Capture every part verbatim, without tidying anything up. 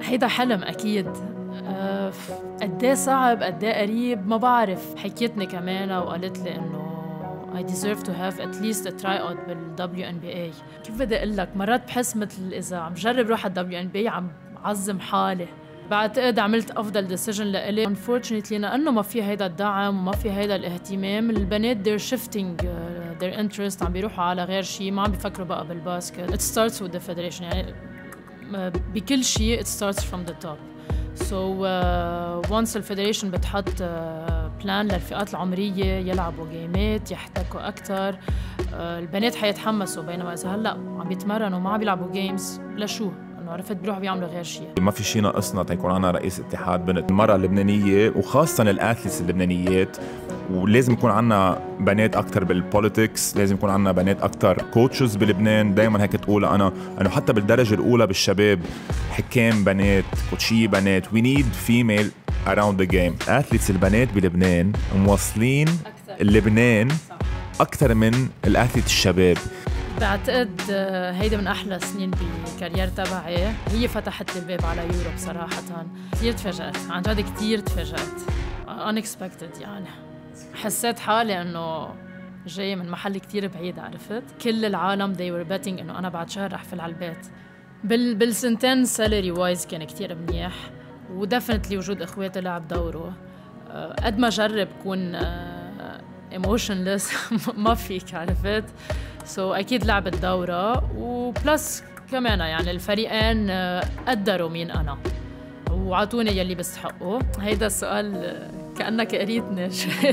هيدا حلم أكيد. أه قد ايه صعب قد ايه قريب ما بعرف. حكيتني كمان وقالت لي إنه I deserve to have at least a tryout بال دبليو إن بي إيه. كيف بدي أقول لك، مرات بحس مثل إذا عم جرب روح على دبليو إن بي إيه عم عظم حالي. بعتقد عملت أفضل ديسيجن لإلي. unfortunately لأنه ما في هيدا الدعم وما في هيدا الاهتمام، البنات they're shifting uh, their interest، عم بيروحوا على غير شيء، ما عم بيفكروا بقى بالباسكت. It starts with the federation، يعني بكل شيء it starts from the top. So uh, once الفيدريشن بتحط uh, بلان للفئات العمرية يلعبوا جيمات يحتكوا أكتر، uh, البنات حيتحمسوا. بينما إذا هلأ عم بيتمرنوا وما عم بيلعبوا جيمز لشو؟ إنه عرفت بيروحوا بيعملوا غير شيء. ما في شيء ناقصنا تيكون عنا رئيس اتحاد بنت. المرأة اللبنانية وخاصة الأثليتس اللبنانيات، ولازم يكون عنا بنات أكتر بالبوليتكس، لازم يكون عنا بنات أكتر كوتشز بلبنان. دايما هيك تقول أنا أنه حتى بالدرجة الأولى بالشباب حكام بنات، كوتشي بنات. we need female around the game. أثليتس البنات بلبنان موصلين لبنان أكتر من الأثليت الشباب. بعتقد هيدا من أحلى سنين بالكارير تبعي. هي فتحت لي الباب على يوروب صراحة. كتير تفاجأت، عن جد كتير تفاجأت، unexpected. يعني حسيت حالي إنه جاي من محل كتير بعيد. عرفت كل العالم they were betting إنه أنا بعد شهر رح فل على البيت. بال بالسنتين salary wise كان كتير منيح، ودفنتلي وجود إخواتي لعب دوره. قد ما جرب كون emotionless ما فيك. عرفت سو so أكيد لعبت دورة، وبلس كمان يعني الفريقين قدروا مين أنا وعطوني يلي بستحقه. هيدا السؤال كأنك قريتني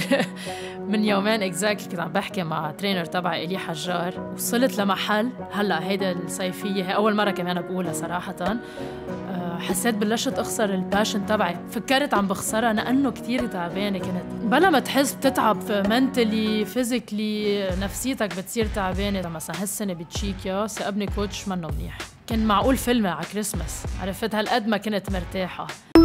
من يومين اكزاكتلي. كنت عم بحكي مع ترينر تبعي إلي حجار، وصلت لمحل هلا هيدا الصيفية هي أول مرة كمان بقولها صراحة. حسيت بلشت أخسر الباشن تبعي. فكرت عم بخسرها لأنه كتير تعبانة كنت. بلا ما تحس بتتعب منتلي فيزيكلي، نفسيتك بتصير تعبانة. مثلا هالسنة بتشيكيا سأبني كوتش منه منيح، كان معقول فيلمي على كريسمس. عرفت هالقد ما كنت مرتاحة.